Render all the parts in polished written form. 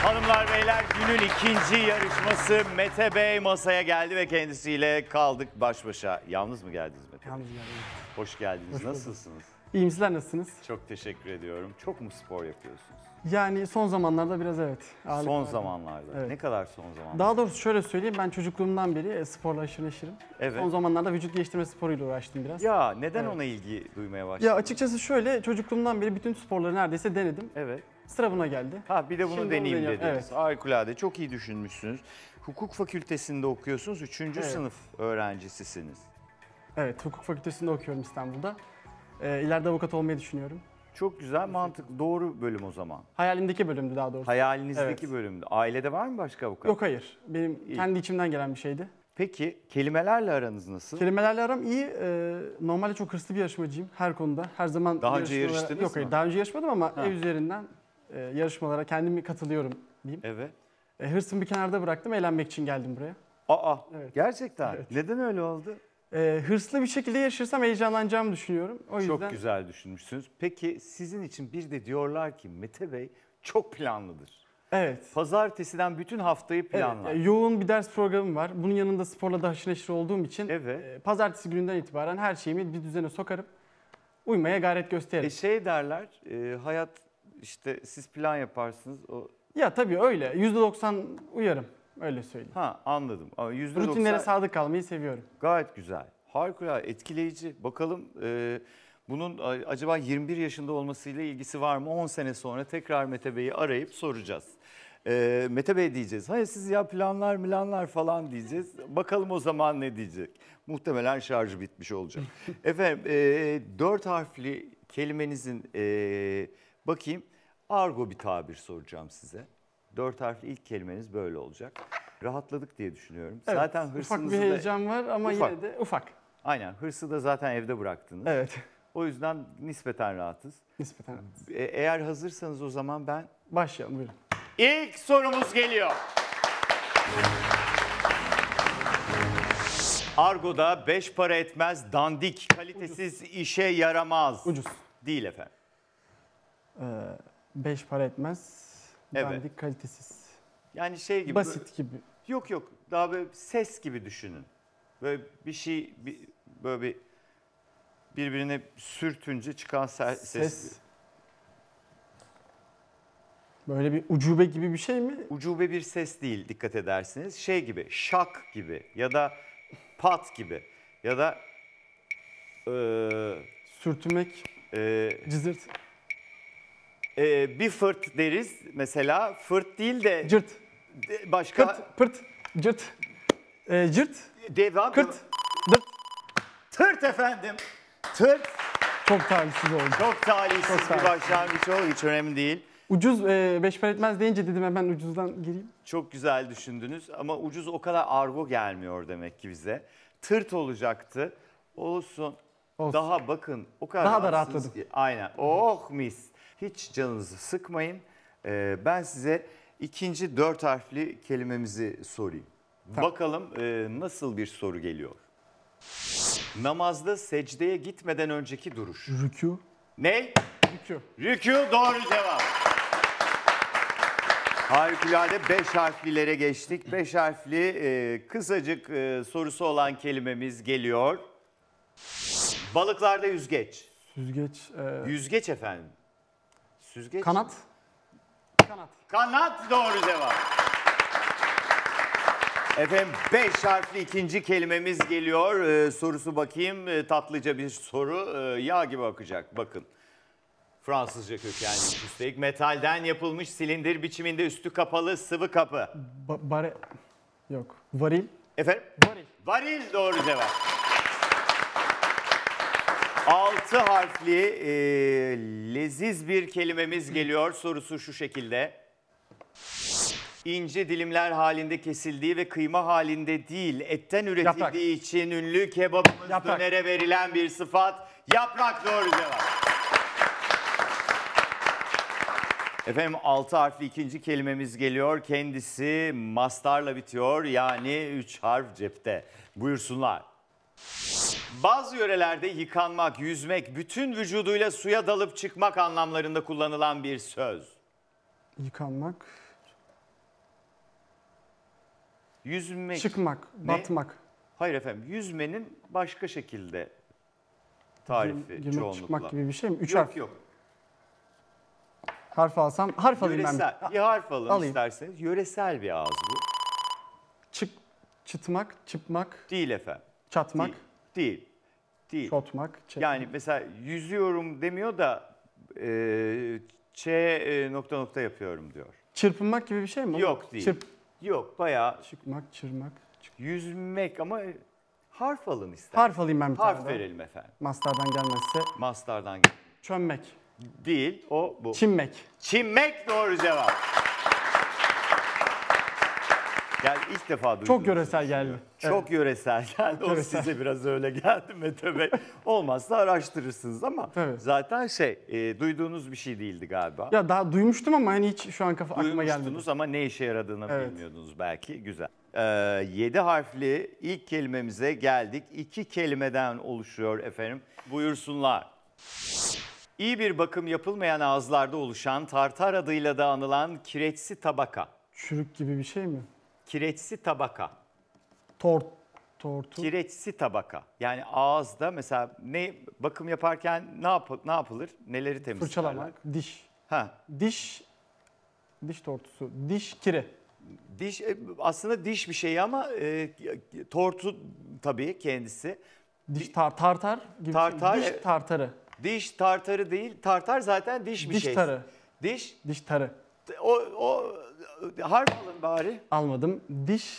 Hanımlar beyler, günün ikinci yarışması Mete Bey masaya geldi ve kendisiyle kaldık baş başa. Yalnız mı geldiniz Mete Bey? Yalnız geldim. Hoş geldiniz. Hoş bulduk. Nasılsınız? İyiyim, sizler nasılsınız? Çok teşekkür ediyorum. Çok mu spor yapıyorsunuz? Yani son zamanlarda biraz evet. ağırlık Son var. zamanlarda. Evet. Ne kadar son zamanlarda? Daha doğrusu şöyle söyleyeyim, ben çocukluğumdan beri sporla aşırı neşirim. Evet. Son zamanlarda vücut geliştirme sporuyla uğraştım biraz. Ya neden Evet. ona ilgi duymaya başladın? Ya açıkçası şöyle, çocukluğumdan beri bütün sporları neredeyse denedim. Evet. Sıra buna geldi. Ha bir de bunu Şimdi onu deneyeyim deniyorum, dediniz. evet. Harikulade. Çok iyi düşünmüşsünüz. Hukuk fakültesinde okuyorsunuz. 3. Evet. sınıf öğrencisisiniz. Evet, hukuk fakültesinde okuyorum İstanbul'da. İleride avukat olmayı düşünüyorum. Çok güzel, mantıklı. Doğru bölüm o zaman. Hayalimdeki bölümdü daha doğrusu. Hayalinizdeki Evet. bölümde. Ailede var mı başka avukat? Yok hayır, benim İyi. kendi içimden gelen bir şeydi. Peki kelimelerle aranız nasıl? Kelimelerle aram iyi. Normalde çok hırslı bir yarışmacıyım her konuda. Her zaman Daha önce yarışmalara- yarıştınız Yok hayır, mı? daha önce yarışmadım ama Ha. ev üzerinden yarışmalara kendimi katılıyorum diyeyim. Evet. Hırsımı bir kenarda bıraktım, eğlenmek için geldim buraya. Aa, Evet. gerçekten. Evet. Neden öyle oldu? Hırslı bir şekilde yarışırsam heyecanlanacağımı düşünüyorum. O yüzden Çok güzel düşünmüşsünüz. Peki sizin için bir de diyorlar ki Mete Bey çok planlıdır. Evet. Pazartesiden bütün haftayı Evet, planlar. yoğun bir ders programım var. Bunun yanında sporla da haşır neşir olduğum için Evet. pazartesi gününden itibaren her şeyimi bir düzene sokarım. Uymaya gayret gösteririm. Şey derler, hayat işte siz plan yaparsınız. Ya tabii öyle. %90 uyarım. Öyle söyleyeyim. Ha anladım. Ama %90 Rutinlere sadık kalmayı seviyorum. gayet güzel. Harikulade, etkileyici. Bakalım bunun acaba 21 yaşında olmasıyla ilgisi var mı? 10 sene sonra tekrar Mete Bey'i arayıp soracağız. Mete Bey diyeceğiz. Hayır siz ya planlar falan diyeceğiz. Bakalım o zaman ne diyecek? Muhtemelen şarjı bitmiş olacak. Efendim 4 harfli kelimenizin bakayım argo bir tabir soracağım size. 4 harfli ilk kelimeniz böyle olacak. Rahatladık diye düşünüyorum. Evet, Zaten ufak hırsınızı bir da... heyecan var ama Ufak. yine de ufak. Aynen hırsı da zaten evde bıraktınız. Evet. O yüzden nispeten rahatız. Nispeten. Eğer hazırsanız o zaman ben... Başlayalım buyurun. İlk sorumuz geliyor. Argo'da 5 para etmez, dandik, kalitesiz, işe yaramaz. Ucuz. Değil efendim. 5 para etmez. Evet. Dandik, kalitesiz. Yani şey gibi... Basit gibi. Yok. Daha böyle ses gibi düşünün. Böyle bir şey... böyle bir... Birbirine sürtünce çıkan ses. Ses. Böyle bir ucube gibi bir şey mi? Ucube bir ses değil dikkat edersiniz. Şey gibi, şak gibi ya da pat gibi ya da Sürtünmek, cızırt, bir fırt deriz mesela. Fırt değil de cırt, başka kırt, pırt, cırt, cırt, devam. kırt, dırt. Tırt efendim. Tırt. Çok talihsiz oldu. Çok talihsiz Çok bir talihsiz. başlangıç oldu. Hiç önemli değil. Ucuz 5 para etmez deyince dedim hemen ucuzdan gireyim. Çok güzel düşündünüz ama ucuz o kadar argo gelmiyor demek ki bize. Tırt olacaktı. Olsun. Olsun. Daha bakın o kadar Daha da rahatsınız rahatladım. ki. Aynen. Oh mis. Hiç canınızı sıkmayın. Ben size ikinci 4 harfli kelimemizi sorayım. Tamam. Bakalım nasıl bir soru geliyor. Namazda secdeye gitmeden önceki duruş. Rükû. Ne? Rükû. Rükû doğru cevap. Harikulade 5 harflilere geçtik. 5 harfli kısacık sorusu olan kelimemiz geliyor. Balıklarda yüzgeç. Süzgeç. Yüzgeç efendim. Süzgeç. Kanat. Kanat. Kanat doğru cevap. Efendim 5 harfli ikinci kelimemiz geliyor. Sorusu bakayım tatlıca bir soru. Yağ gibi akacak bakın. Fransızca kökenli üstelik. Metalden yapılmış silindir biçiminde üstü kapalı sıvı kapı. Bare... Yok. Varil. Efendim? Varil. Varil doğru cevap. 6 harfli leziz bir kelimemiz geliyor. Sorusu şu şekilde. İnce dilimler halinde kesildiği ve kıyma halinde değil, etten üretildiği için ünlü kebabımız Yaprak. dönere verilen bir sıfat. Yaprak doğru cevap. Efendim 6 harfli ikinci kelimemiz geliyor. Kendisi mastarla bitiyor. Yani 3 harf cepte. Buyursunlar. Bazı yörelerde yıkanmak, yüzmek, bütün vücuduyla suya dalıp çıkmak anlamlarında kullanılan bir söz. Yıkanmak. Yüzmek. Çıkmak, batmak. Hayır efendim. Yüzmenin başka şekilde tarifi Girmek, çoğunlukla. çıkmak gibi bir şey mi? 3 Yok harf. yok. Harf alsam, harf alayım ben. Yöresel. Bir harf alın Alayım. isterseniz. Yöresel bir ağız bu. Çıtmak, çıpmak, Değil efendim. çatmak, Değil. Değil. çotmak, çekmek. Yani mesela yüzüyorum demiyor da nokta nokta yapıyorum diyor. Çırpınmak gibi bir şey mi? Yok değil. Yok bayağı Çıkmak, çırmak. yüzmek ama harf alın ister. Harf alayım ben bir tane Harf daha. verelim efendim. Master'dan gelmezse. Mastardan Çömmek, değil o bu. çinmek. Çinmek doğru cevap. Yani ilk defa duydum. Çok yöresel geldi. Çok yöresel geldi. O yöresel. size biraz öyle geldi Mete Bey. Olmazsa araştırırsınız ama Tabii. zaten duyduğunuz bir şey değildi galiba. Ya daha duymuştum ama hani hiç şu an aklıma gelmedi. Duymuştunuz ama ne işe yaradığını Evet. bilmiyordunuz belki. Güzel. 7 harfli ilk kelimemize geldik. 2 kelimeden oluşuyor efendim. Buyursunlar. İyi bir bakım yapılmayan ağızlarda oluşan tartar adıyla da anılan kireçsi tabaka. Çürük gibi bir şey mi? Kireçsi tabaka. Tortu. Kireçsi tabaka. Yani ağızda mesela ne bakım yaparken ne yapılır? Neleri temizlerler? Fırçalamak, diş. Ha, Diş tortusu, diş kiri. diş aslında diş bir şey ama tortu tabii kendisi. Diş tartar gibi Tartar, bir şey. Diş tartarı. Diş tartarı değil. Tartar zaten diş bir Diş şey. tarı. Diş. Diş tarı. O harf alın bari. Almadım. Diş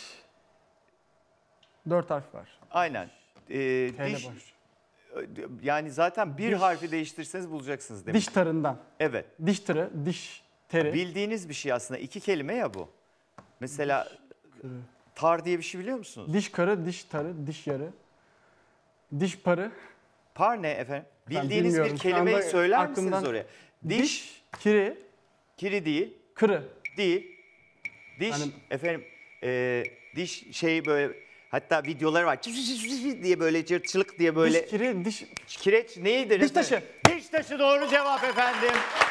4 harf var. Aynen. T ile Diş. başlıyor. Yani zaten bir Diş. harfi değiştirseniz bulacaksınız demek. Diş tarından. Evet. Diş tırı, diş teri. Bildiğiniz bir şey aslında. 2 kelime ya bu. Mesela tar diye bir şey biliyor musunuz? Diş karı, diş tarı, diş yarı. Diş parı. Par ne efendim? Ben Bildiğiniz bir bilmiyorum. Şu kelimeyi anda söyler misiniz aklımdan- oraya? Diş kiri, Kiri değil. kırı. Değil. Diş Yani- efendim diş şey böyle hatta videoları var. Diye böyle cırtçılık diye böyle. Diş kiri, diş Kireç neydi? Diş taşı. Diş taşı doğru cevap efendim.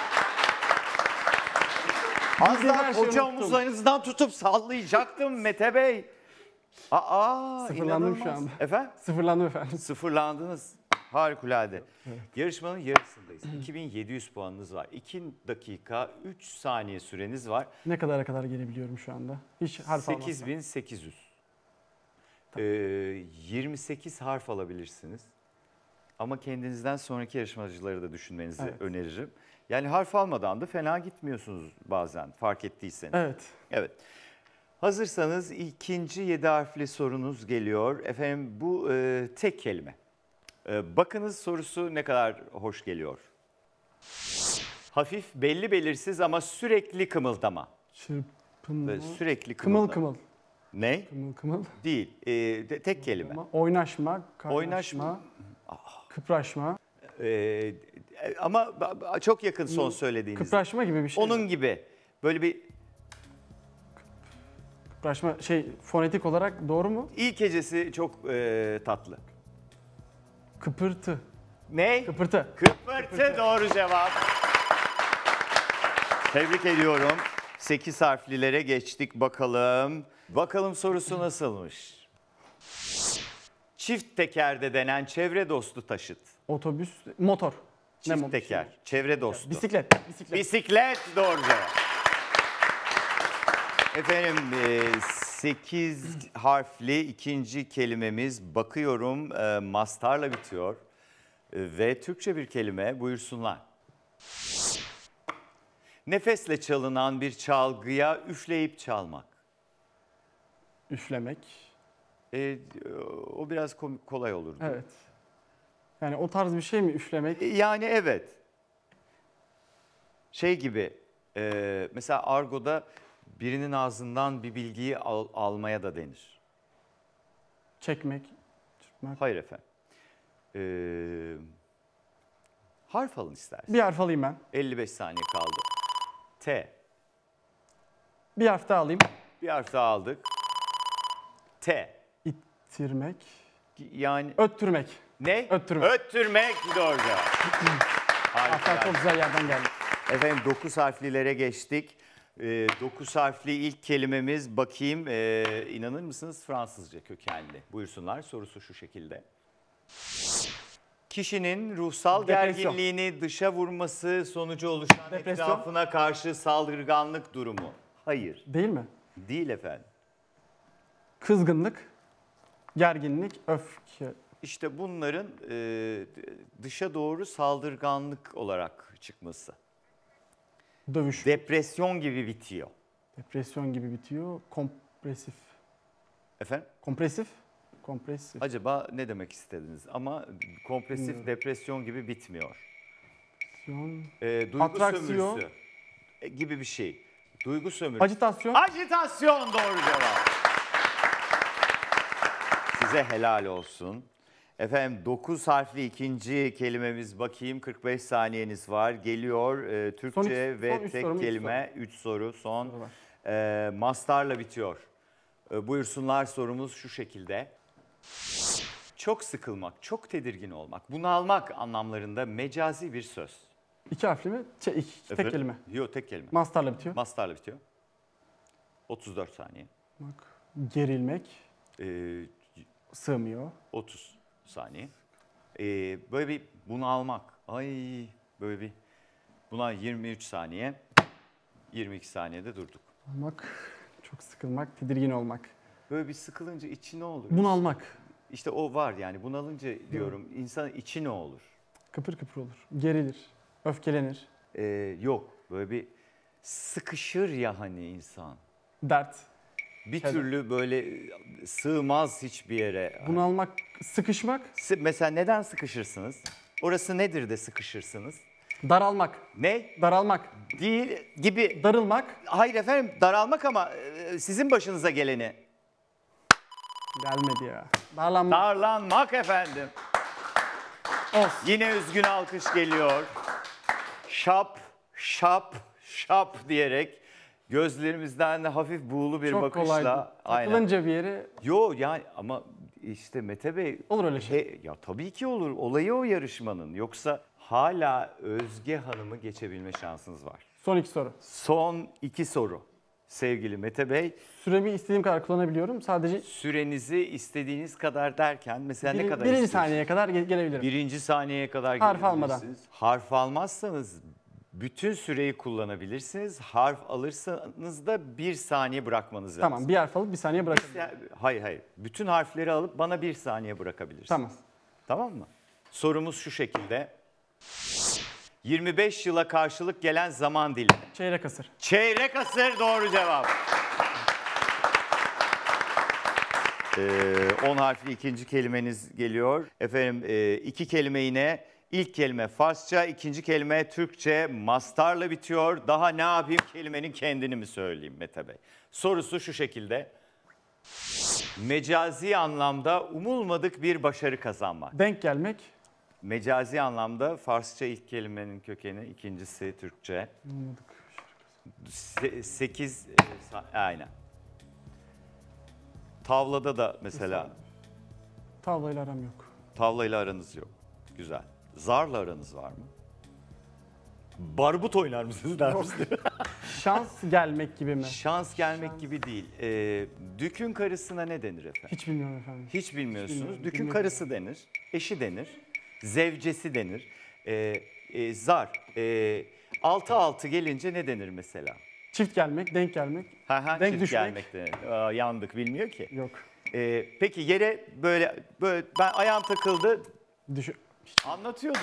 Az Bildiğim daha her şeyi koca unuttum. omuzlarınızdan tutup sallayacaktım Mete Bey. Sıfırlandım şu inanılmaz. anda. Efendim? sıfırlandım efendim. Sıfırlandınız. Harikulade. Yarışmanın yarısındayız. 2700 puanınız var. 2 dakika 3 saniye süreniz var. Ne kadar gelebiliyorum şu anda? Hiç harf almazsam. 8800. 28 harf alabilirsiniz. Ama kendinizden sonraki yarışmacıları da düşünmenizi Evet. öneririm. Yani harf almadan da fena gitmiyorsunuz bazen fark ettiyseniz. Evet. Evet. Hazırsanız ikinci 7 harfli sorunuz geliyor. Efendim bu tek kelime. Bakınız sorusu ne kadar hoş geliyor. Hafif belli belirsiz ama sürekli kımıldama. Çırpınma. Böyle sürekli Kımıl kımıldama. kımıl. Ne? Kımıl kımıl. Değil. Tek kelime. Oynaşma, kaynaşma, Oynaşma. kıpraşma. Ama çok yakın son söylediğiniz. Kıpraşma gibi bir şey. Onun gibi. Böyle bir Kıpraşma fonetik olarak doğru mu? ilk hecesi çok tatlı. Kıpırtı. Ne? Kıpırtı. Kıpırtı doğru cevap. Tebrik ediyorum. 8 harflilere geçtik bakalım. Bakalım sorusu nasılmış? Çift tekerde denen çevre dostu taşıt. Otobüs, motor. Çift teker, çevre dostu. Bisiklet. Bisiklet doğru cevap. Efendim 8 harfli ikinci kelimemiz bakıyorum mastarla bitiyor. Ve Türkçe bir kelime buyursunlar. Nefesle çalınan bir çalgıya üfleyip çalmak. Üflemek. O biraz kolay olurdu. Evet. Yani o tarz bir şey mi üflemek? Yani evet. Şey gibi mesela argoda birinin ağzından bir bilgiyi almaya da denir. Çekmek. Çırpmak. Hayır efendim. Harf alın istersen. Bir harf alayım ben. 55 saniye kaldı. T. Bir harf daha alayım. Bir harf daha aldık. T. İttirmek. Yani Öttürmek. ne? Öttürmek. Öttürmek doğru cevap. Harfler çok Harika. güzel yerden geldi. Efendim 9 harflilere geçtik. 9 harfli ilk kelimemiz bakayım. İnanır mısınız Fransızca kökenli. Buyursunlar, sorusu şu şekilde. Kişinin ruhsal Depresyon. gerginliğini dışa vurması sonucu oluşan Depresyon. etrafına karşı saldırganlık durumu. Hayır, Değil mi? değil efendim. Kızgınlık, gerginlik, öfke. İşte bunların dışa doğru saldırganlık olarak çıkması. Dövüş. Depresyon gibi bitiyor. Depresyon gibi bitiyor. Kompresif. Efendim? Kompresif. Kompresif. Acaba ne demek istediniz? Ama kompresif Bilmiyorum. depresyon gibi bitmiyor. Atraksiyon. Duygu Atraksiyon. sömürüsü gibi bir şey. Duygu sömürüsü. Ajitasyon. Ajitasyon doğru cevap. Size helal olsun. Efendim 9 harfli ikinci kelimemiz bakayım. 45 saniyeniz var. Geliyor Türkçe son ve üç tek soru mu, üç kelime. 3 soru son. Soru var. Mastarla bitiyor. Buyursunlar, sorumuz şu şekilde. Çok sıkılmak, çok tedirgin olmak, bunalmak anlamlarında mecazi bir söz. 2 harfli mi? Tek Efendim? kelime. Yok, tek kelime. Mastarla bitiyor. Mastarla bitiyor. 34 saniye. Gerilmek. Ee, Sığmıyor. 30 saniye. Böyle bir bunalmak. Ay böyle bir. Buna 23 saniye. 22 saniyede durduk. Olmak. Çok sıkılmak. Tedirgin olmak. Böyle bir sıkılınca içi ne olur? Bunalmak. İşte o var yani bunalınca diyorum insan içi ne olur? Kıpır kıpır olur. Gerilir. Öfkelenir. Yok böyle bir sıkışır ya hani insan. Dert. Bir Keder. türlü böyle sığmaz hiçbir yere. Bunalmak. Sıkışmak. Mesela neden sıkışırsınız? Orası nedir de sıkışırsınız? Daralmak. Ne? Daralmak. Değil gibi. Darılmak. Hayır efendim, daralmak ama sizin başınıza geleni. Gelmedi ya. Darlanmak. Darlanmak efendim. Olsun. Yine üzgün alkış geliyor. Şap, şap, şap diyerek gözlerimizden de hafif buğulu bir Çok bakışla. kolaydı. Takılınca bir yere Yo yani ama işte Mete Bey. olur öyle şey. Ya tabii ki olur. Olayı o yarışmanın. Yoksa hala Özge Hanım'ı geçebilme şansınız var. Son 2 soru. Son 2 soru. Sevgili Mete Bey, Süremi istediğim kadar kullanabiliyorum. Sadece sürenizi istediğiniz kadar derken mesela ne kadar birinci istiyorsunuz? saniyeye kadar gelebilirim. Birinci saniyeye kadar Harf almadan. gelebilirsiniz. Harf almazsanız bütün süreyi kullanabilirsiniz. Harf alırsanız da 1 saniye bırakmanız lazım. Tamam, bir harf alıp bir saniye bırakabilirim. Hayır. Bütün harfleri alıp bana 1 saniye bırakabilirsiniz. Tamam. Tamam mı? Sorumuz şu şekilde. 25 yıla karşılık gelen zaman dilimi. Çeyrek asır. Çeyrek asır doğru cevap. 10 harfli ikinci kelimeniz geliyor. Efendim 2 kelime yine. İlk kelime Farsça, ikinci kelime Türkçe, mastarla bitiyor. Daha ne yapayım, kelimenin kendini mi söyleyeyim Mete Bey? Sorusu şu şekilde. Mecazi anlamda umulmadık bir başarı kazanmak. Denk gelmek. Mecazi anlamda Farsça ilk kelimenin kökeni, ikincisi Türkçe. Anladık. 8 aynen. Tavlada da mesela Tavlayla aram yok. tavlayla aranız yok. Güzel. Zarla aranız var mı? Barbut oynar mısınız der misiniz? Şans gelmek gibi mi? Şans gelmek gibi değil. Dükün karısına ne denir efendim? Hiç bilmiyorum efendim. Hiç bilmiyorsunuz. bilmiyorum, Dükün bilmiyorum. karısı denir, eşi denir, zevcesi denir. Zar. 6-6 gelince ne denir mesela? Çift gelmek, denk gelmek. Ha, Denk çift düşmek. gelmek denir. Yandık, bilmiyor ki. Yok. Peki yere böyle ben ayağım takıldı, anlatıyordu.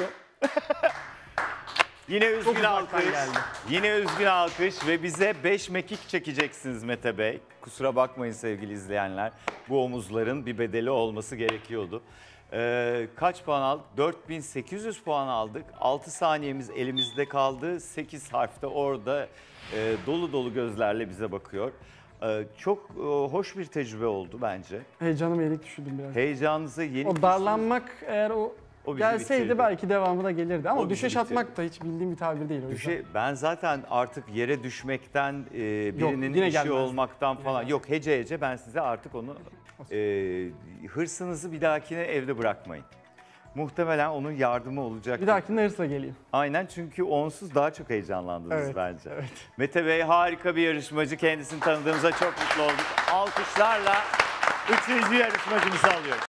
Yine üzgün uzaktan alkış. geldi. Yine üzgün alkış ve bize 5 mekik çekeceksiniz Mete Bey. Kusura bakmayın sevgili izleyenler. Bu omuzların bir bedeli olması gerekiyordu. Kaç puan aldık? 4800 puan aldık. 6 saniyemiz elimizde kaldı. 8 harfte orada dolu dolu gözlerle bize bakıyor. Çok hoş bir tecrübe oldu bence. Heyecanıma yenik düşürdüm biraz. Heyecanınızı yenik O darlanmak eğer o O bizi gelseydi bitirdi. belki devamı da gelirdi. Ama O bizi düşeş bitirdi. atmak da hiç bildiğim bir tabir değil. O yüzden. Ben zaten artık yere düşmekten, birinin yine işi gelmez. olmaktan Yine falan. gelmez. Yok, hece ben size artık onu hırsınızı bir dahakine evde bırakmayın. muhtemelen onun yardımı olacak. Bir dahakine hırsla geleyim. Aynen, çünkü onsuz daha çok heyecanlandınız Evet, bence. evet. Mete Bey harika bir yarışmacı. Kendisini tanıdığımıza çok mutlu olduk. Alkışlarla 3. yarışmacımızı alıyoruz.